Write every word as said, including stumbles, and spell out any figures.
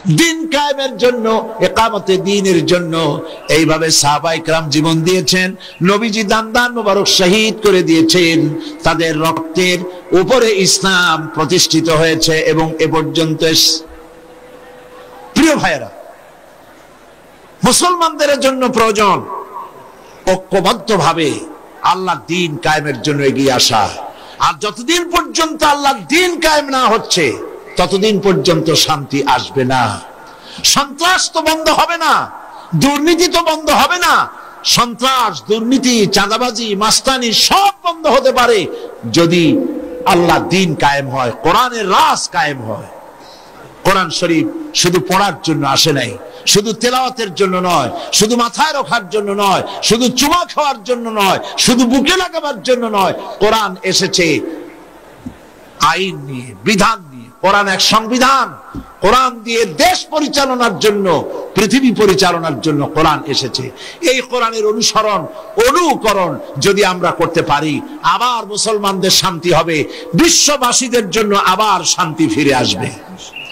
দিন কায়েমের জন্য, ইকামতে দ্বীনের জন্য এইভাবে সাহাবায়ে কেরাম জীবন দিয়েছেন। নবীজি দান দান মোবারক শহীদ করে দিয়েছেন, তাদের রক্তের উপরে ইসলাম প্রতিষ্ঠিত হয়েছে এবং এ পর্যন্ত। প্রিয় ভাইয়েরা, মুসলমানদের জন্য প্রয়োজন ঐক্যবদ্ধভাবে আল্লাহ দ্বীন কায়েমের জন্য এগিয়ে আসা। আর যতদিন পর্যন্ত আল্লাহ দ্বীন কায়েম না হচ্ছে ততদিন পর্যন্ত শান্তি আসবে না। সন্ত্রাস তো বন্ধ হবে না, দুর্নীতি তো বন্ধ হবে না। সন্ত্রাস, দুর্নীতি, চাঁদাবাজি, মাস্তানি সব বন্ধ হতে পারে যদি আল্লাহ দ্বীন কায়েম হয়, কোরআনের রাজ কায়েম হয়। কোরআন শরীফ শুধু পড়ার জন্য আসে নাই, শুধু তেলাওয়াতের জন্য নয়, শুধু মাথায় রাখার জন্য নয়, শুধু চুমা খাওয়ার জন্য নয়, শুধু বুকে লাগাবার জন্য নয়। কোরআন এসেছে আইন নিয়ে, বিধান নিয়ে। কোরআন এক সংবিধান। কোরআন দিয়ে দেশ পরিচালনার জন্য, পৃথিবী পরিচালনার জন্য কোরআন এসেছে। এই কোরআনের অনুসরণ, অনুকরণ যদি আমরা করতে পারি, আবার মুসলমানদের শান্তি হবে, বিশ্ববাসীদের জন্য আবার শান্তি ফিরে আসবে।